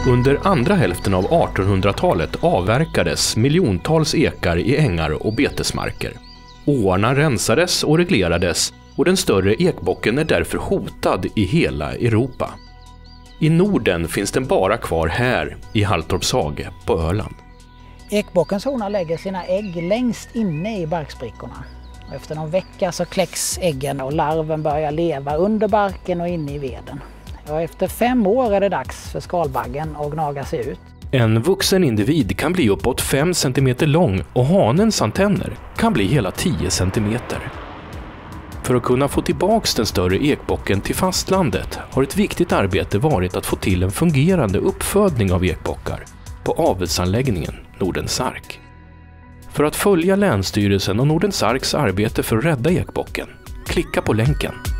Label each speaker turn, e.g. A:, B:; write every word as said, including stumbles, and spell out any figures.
A: Under andra hälften av artonhundratalet avverkades miljontals ekar i ängar och betesmarker. Åarna rensades och reglerades och den större ekbocken är därför hotad i hela Europa. I Norden finns den bara kvar här i Halltorps hage på Öland.
B: Ekbockens hona lägger sina ägg längst inne i barksprickorna. Och efter någon vecka så kläcks äggen och larven börjar leva under barken och inne i veden. Och efter fem år är det dags för skalbaggen att gnaga sig ut.
A: En vuxen individ kan bli uppåt fem centimeter lång och hanens antenner kan bli hela tio centimeter. För att kunna få tillbaks den större ekbocken till fastlandet har ett viktigt arbete varit att få till en fungerande uppfödning av ekbockar på avelsanläggningen Nordens Ark. För att följa Länsstyrelsen och Nordens Arks arbete för att rädda ekbocken, klicka på länken.